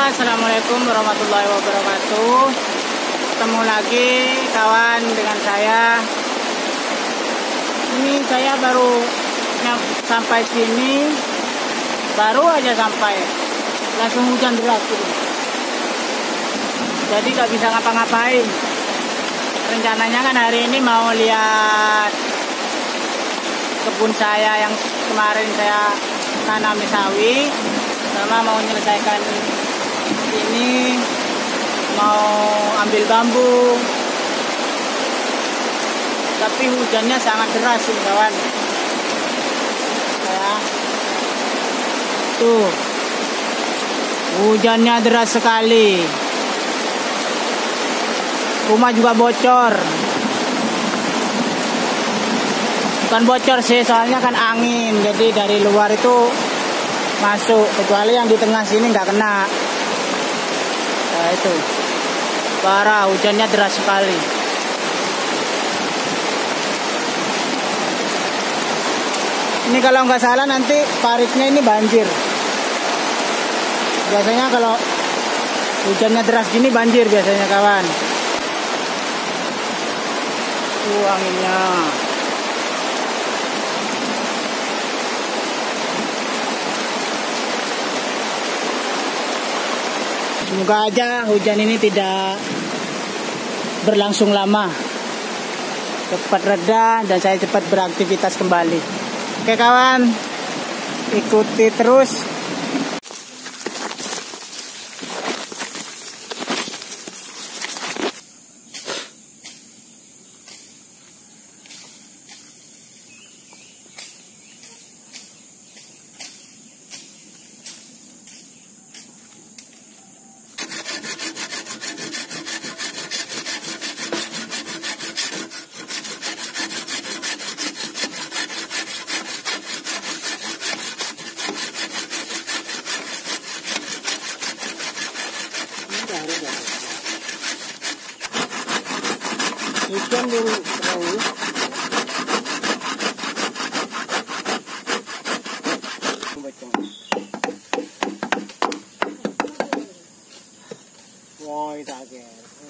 Assalamualaikum warahmatullahi wabarakatuh. Ketemu lagi kawan dengan saya. Ini saya baru sampai sini, baru aja sampai, langsung hujan deras gitu. Jadi gak bisa ngapa-ngapain. Rencananya kan hari ini mau lihat kebun saya yang kemarin saya tanami sawi, sama mau menyelesaikan ini, mau ambil bambu. Tapi hujannya sangat deras ini kawan ya. Tuh, hujannya deras sekali. Rumah juga bocor. Bukan bocor sih, soalnya kan angin, jadi dari luar itu masuk, kecuali yang di tengah sini nggak kena. Nah itu parah, hujannya deras sekali. Ini kalau nggak salah nanti paritnya ini banjir. Biasanya kalau hujannya deras gini banjir biasanya kawan. Anginnya. Semoga aja hujan ini tidak berlangsung lama, cepat reda dan saya cepat beraktivitas kembali. Oke kawan, ikuti terus. Hujan dulu terus. Woi tak kira.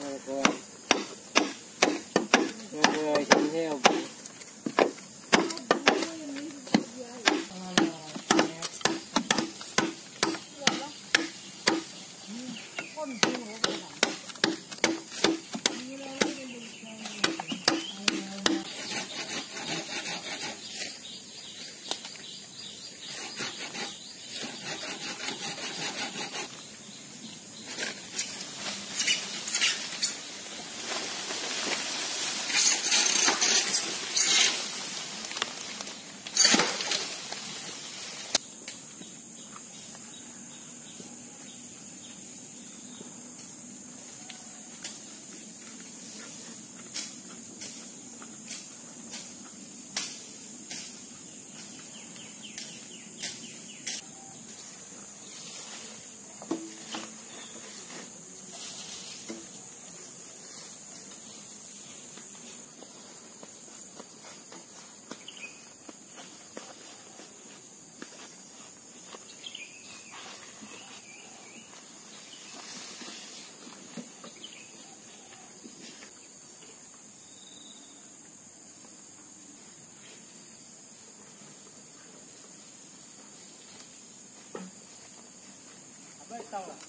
Tahu lah.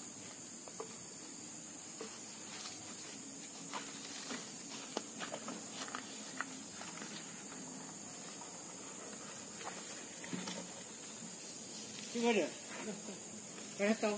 Coba deh. Tahu.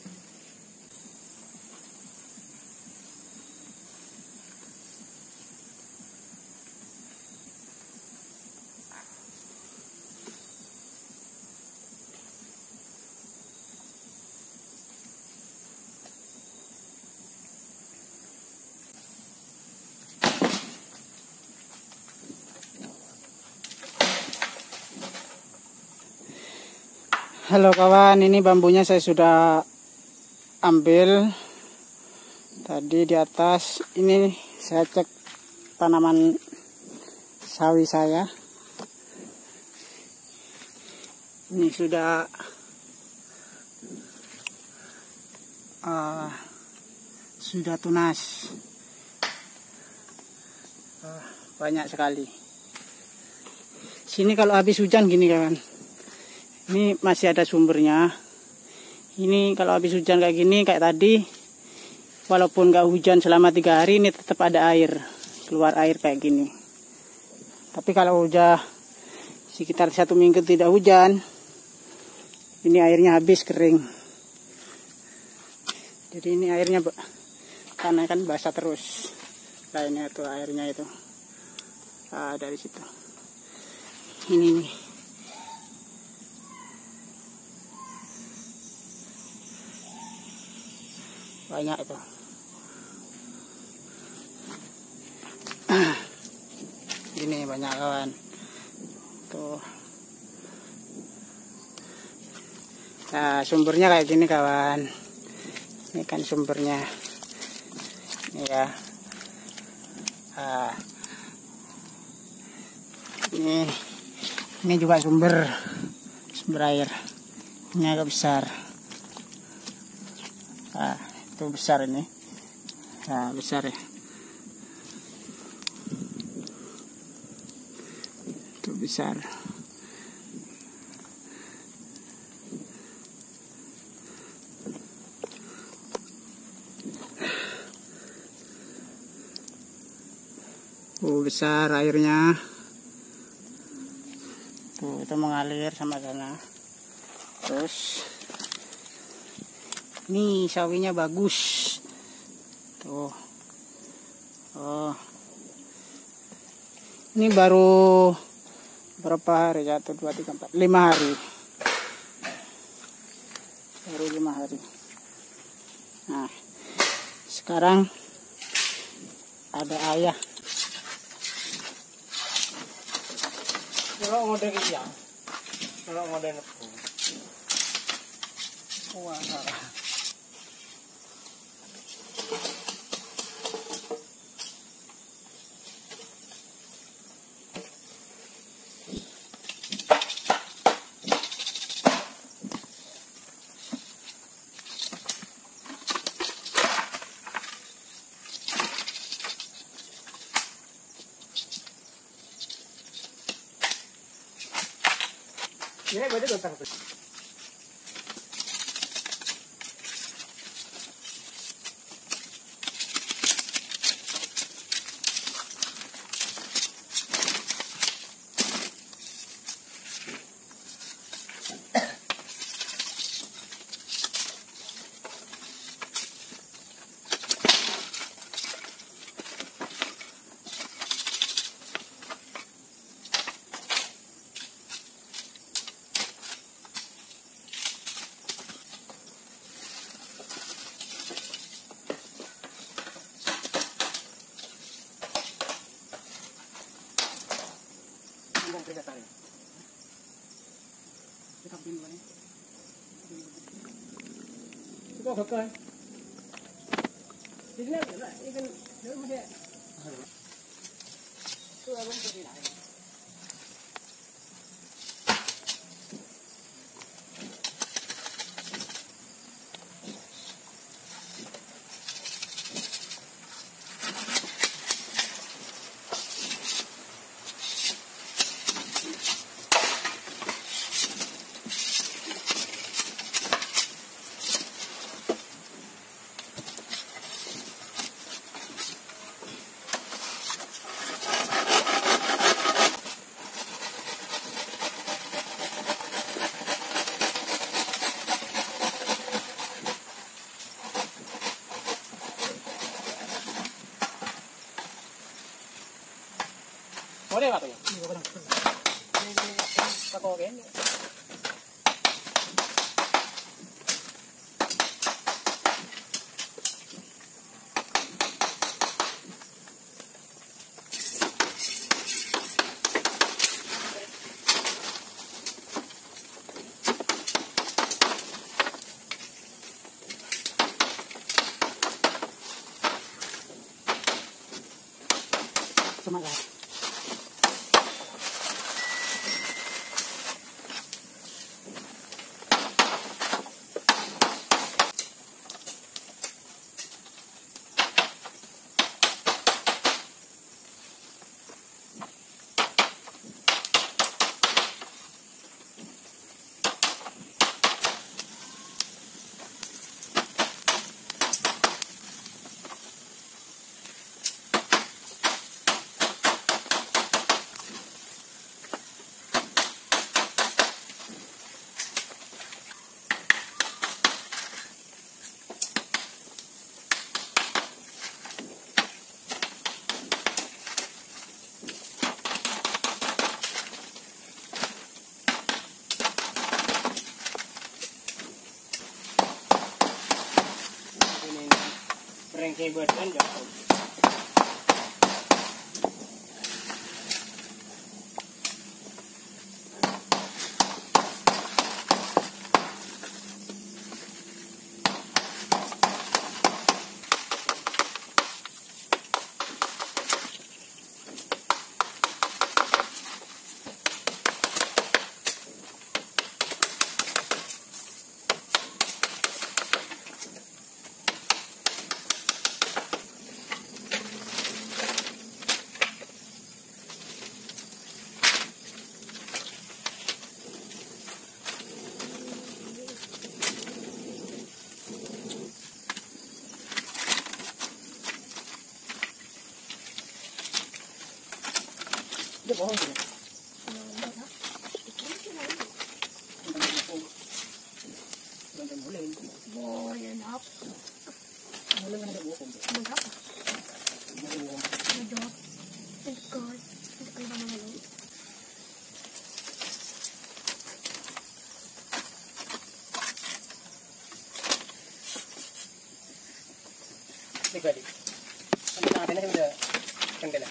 Halo kawan, ini bambunya saya sudah ambil tadi di atas. Ini saya cek tanaman sawi saya. Ini sudah sudah tunas. Banyak sekali. Sini kalau habis hujan gini kawan. Ini masih ada sumbernya. Ini kalau habis hujan kayak gini, kayak tadi, walaupun nggak hujan selama 3 hari, ini tetap ada air, keluar air kayak gini. Tapi kalau udah sekitar 1 minggu tidak hujan, ini airnya habis, kering. Jadi ini airnya karena kan basah terus. Lainnya itu airnya itu dari situ. Ini nih. Banyak itu. Ini banyak kawan. Tuh. Nah, sumbernya kayak gini kawan. Ini kan sumbernya. Ini ya. Ini juga sumber air. Ini agak besar. Itu besar ini. Besar ya. Itu besar. Besar airnya. Tuh, itu mengalir sama sana. Terus nih sawinya bagus. Tuh. Ini baru berapa hari? 1, 2, 3, 4, 5 hari. Baru 5 hari. Nah, sekarang ada ayah. Kalau ngode iya, kalau ngode nepu. Wah. Ini gue udah tahu. Itu gagal. Jadi lah, ikan dia masih. Itu abang pergi lah. Boleh nggak tuh ya? Iya, benar. Pakai ini. Semangat. yang keyboard kan jauh. Dia bohong sih. Boleh nak. Boleh ada bohong. Mengapa? Medok. Ikut. Ikut mana dulu? Tiga di. Nanti nanti udah kendala.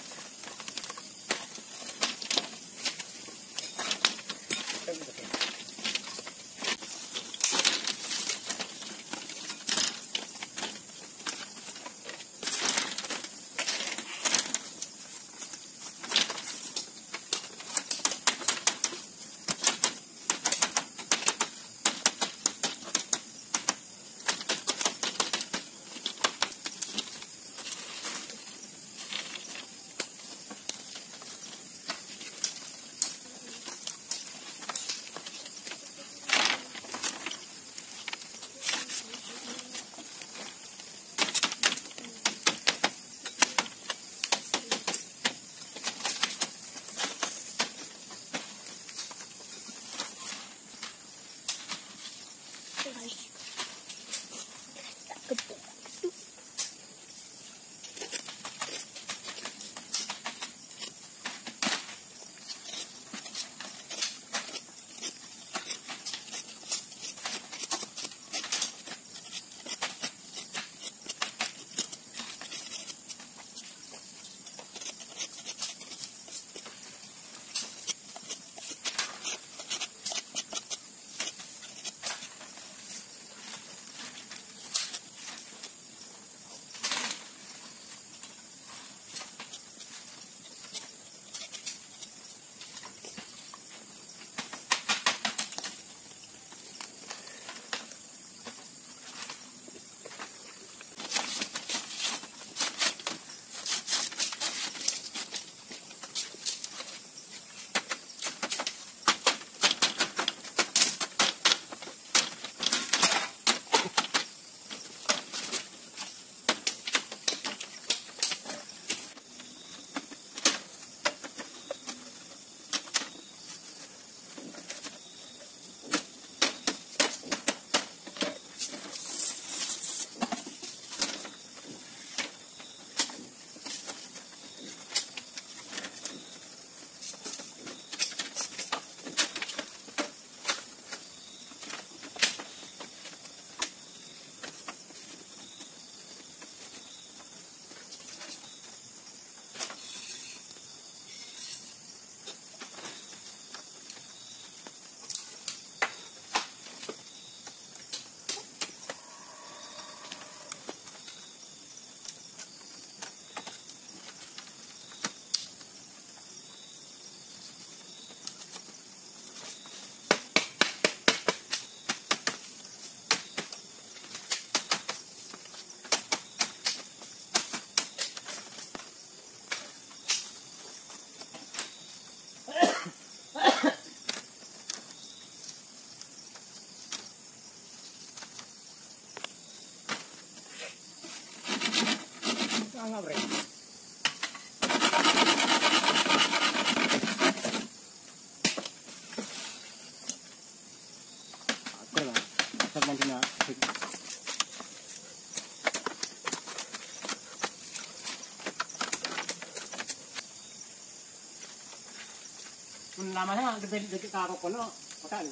Anggap bre. Aku lah, teman cina. Namanya dekat karo kono, kota ni.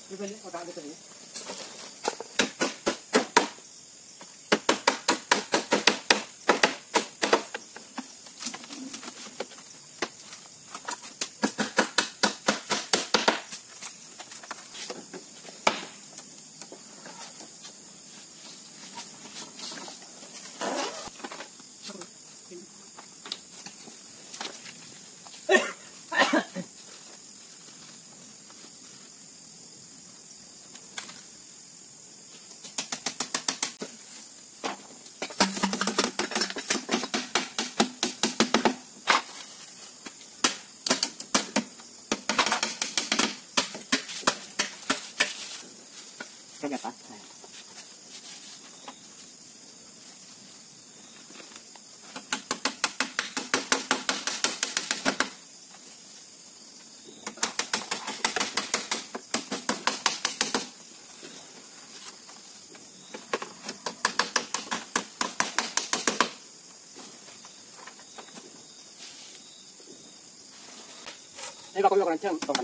Ini bakal kencang, tokan.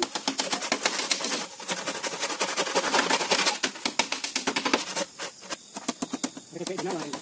Ini kayak gimana ini?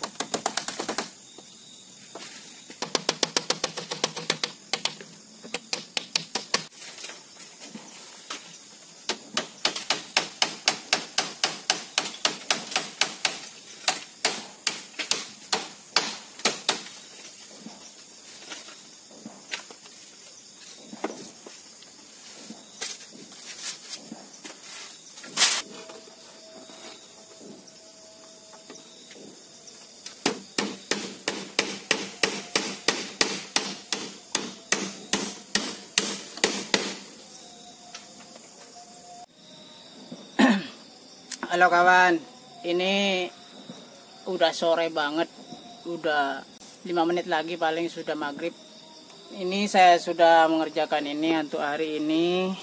Halo kawan, ini udah sore banget, udah 5 menit lagi paling sudah maghrib. Ini saya sudah mengerjakan ini untuk hari ini.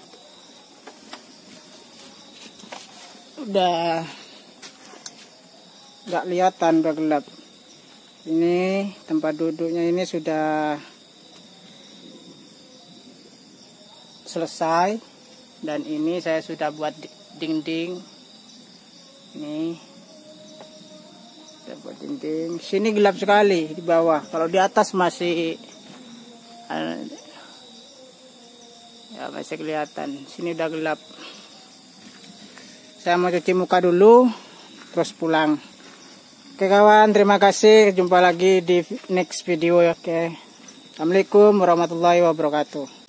Udah nggak kelihatan, udah gelap. Ini tempat duduknya ini sudah selesai, dan ini saya sudah buat dinding. Ini buat dinding. Sini gelap sekali di bawah. Kalau di atas masih ya masih kelihatan. Sini udah gelap. Saya mau cuci muka dulu, terus pulang. Oke kawan, terima kasih. Jumpa lagi di next video. Oke. Assalamualaikum warahmatullahi wabarakatuh.